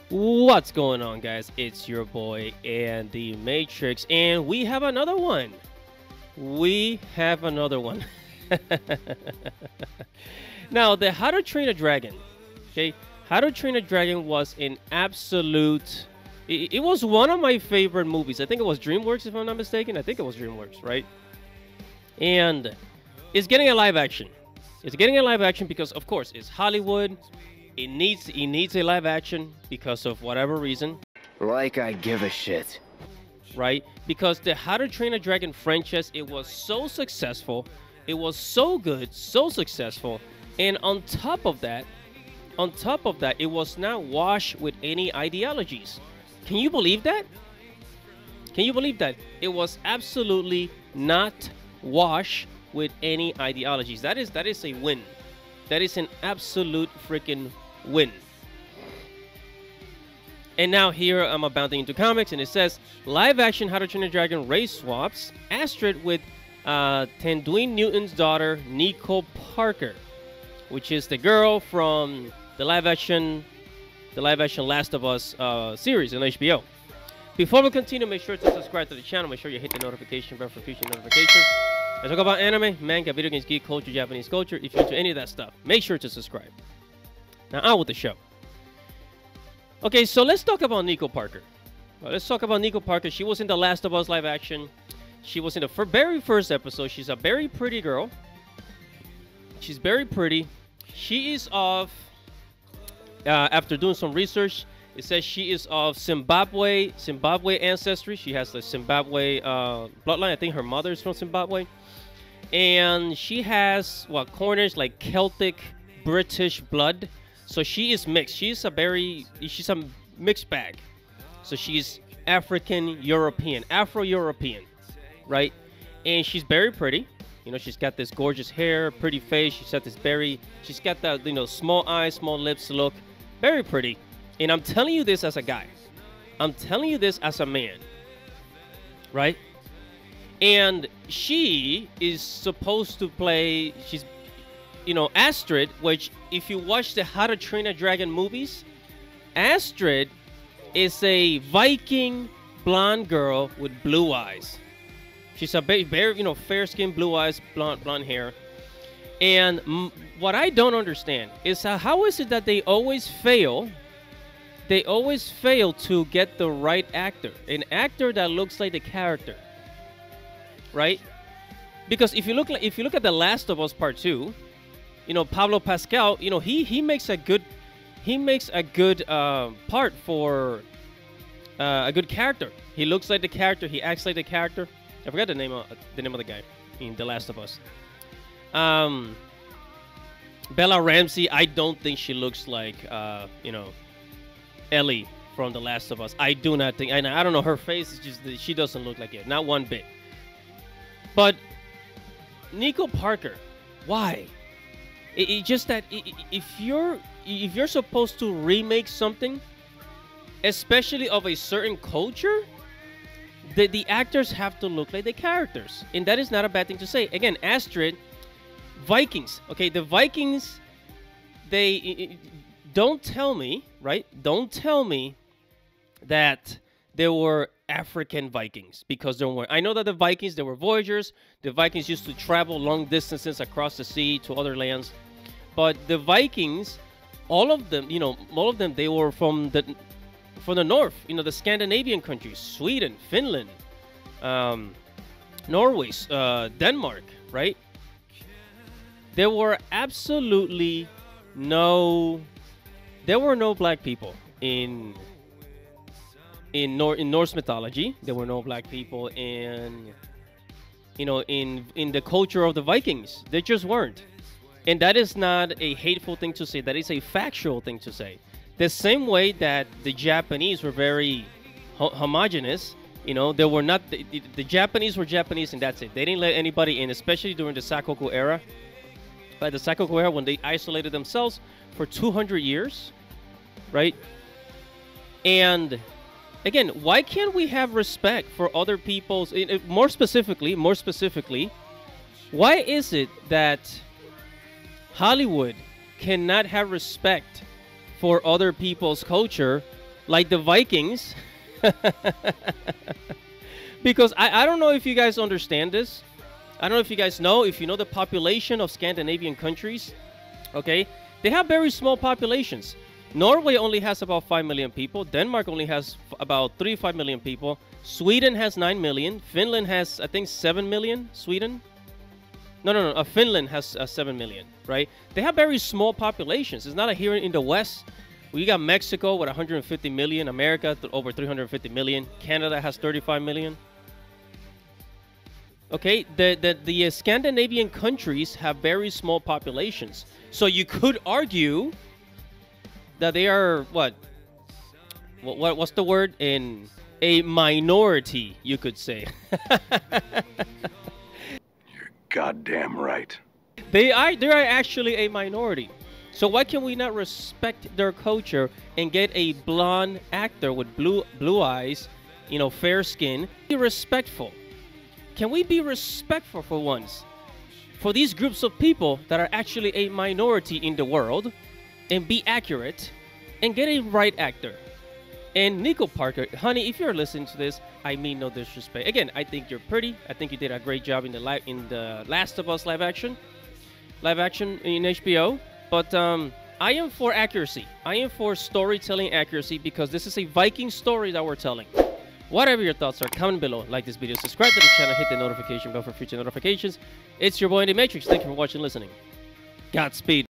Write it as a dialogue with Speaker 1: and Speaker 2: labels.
Speaker 1: What's going on, guys? It's your boy and the Matrix, and we have another one. We have another one. Now, the How to Train a Dragon. Okay, How to Train a Dragon was an absolute. It was one of my favorite movies. I think it was DreamWorks, if I'm not mistaken. I think it was DreamWorks, right? And it's getting a live action. It's getting a live action because, of course, it's Hollywood. It needs a live action because of whatever reason.
Speaker 2: Like I give a shit.
Speaker 1: Right? Because the How to Train a Dragon franchise, it was so successful. It was so good, so successful. And on top of that, it was not washed with any ideologies. Can you believe that? Can you believe that? It was absolutely not washed with any ideologies. That is a win. That is an absolute freaking win. And now here I'm about into comics, and it says live action How to Train a Dragon race swaps Astrid with Tendween Newton's daughter Nico Parker, which is the girl from the live action Last of Us series on HBO. Before we continue, make sure to subscribe to the channel. Make sure you hit the notification bell for future notifications. I talk about anime, manga, video games, geek culture, Japanese culture. If you're into any of that stuff, make sure to subscribe. Now, on with the show. Okay, so let's talk about Nico Parker. Well, let's talk about Nico Parker. She was in the Last of Us live action. She was in the very first episode. She's a very pretty girl. She's very pretty. She is of, after doing some research, it says she is of Zimbabwe ancestry. She has the Zimbabwe bloodline. I think her mother is from Zimbabwe. And she has, Cornish, like Celtic, British blood. So she is mixed. She's a mixed bag. So she's African-European, Afro-European, right? And she's very pretty. You know, she's got this gorgeous hair, pretty face. She's got that, small eyes, small lips look. Very pretty. And I'm telling you this as a guy. I'm telling you this as a man. Right? And she is supposed to play, Astrid, which if you watch the How to Train a Dragon movies, Astrid is a Viking blonde girl with blue eyes. She's a very, fair skin, blue eyes, blonde hair. And what I don't understand is how is it that they always fail to get the right actor, an actor that looks like the character, right? Because if you look at The Last of Us Part 2, Pablo Pascal, he makes a good part for a good character. He looks like the character, he acts like the character. I forgot the name of the guy in The Last of Us. Bella Ramsey, I don't think she looks like Ellie from The Last of Us. I do not think, and I don't know, her face is just, she doesn't look like it, not one bit. But Nico Parker, why? It's just that if you're supposed to remake something, especially of a certain culture, the actors have to look like the characters, and that is not a bad thing to say. Again, Astrid, Vikings. Okay, the Vikings, they don't tell me, right? Don't tell me that there were African Vikings, because there weren't. I know that the Vikings, they were voyagers. The Vikings used to travel long distances across the sea to other lands. But the Vikings, all of them, they were from the north, the Scandinavian countries, Sweden, Finland, Norway, Denmark, right? There were absolutely no black people in Norse mythology. There were no black people in the culture of the Vikings. They just weren't. And that is not a hateful thing to say. That is a factual thing to say. The same way that the Japanese were very homogenous. They were not, the Japanese were Japanese, and that's it. They didn't let anybody in, especially during the Sakoku era. By the Sakoku era, when they isolated themselves for 200 years, right? And again, why can't we have respect for other people's, more specifically, why is it that Hollywood cannot have respect for other people's culture like the Vikings. Because I don't know if you guys understand this. I don't know if you guys know. If you know the population of Scandinavian countries, okay, they have very small populations. Norway only has about 5 million people. Denmark only has about 3-5 million people. Sweden has 9 million. Finland has, I think, 7 million. Sweden? No. Finland has 7 million, right? They have very small populations. It's not like here in the West. We got Mexico with 150 million. America, over 350 million. Canada has 35 million. Okay, the Scandinavian countries have very small populations. So you could argue that they are what's the word? In a minority, you could say.
Speaker 3: You're goddamn right.
Speaker 1: They are actually a minority. So why can we not respect their culture and get a blonde actor with blue eyes, you know, fair skin? Be respectful. Can we be respectful for once? For these groups of people that are actually a minority in the world, and be accurate and get a right actor. And Nico Parker, honey, if you're listening to this, I mean no disrespect. Again, I think you're pretty. I think you did a great job in the Last of Us live action in HBO. But I am for accuracy. I am for storytelling accuracy because this is a Viking story that we're telling. Whatever your thoughts are, comment below, like this video, subscribe to the channel, hit the notification bell for future notifications. It's your boy in the Matrix. Thank you for watching and listening. Godspeed.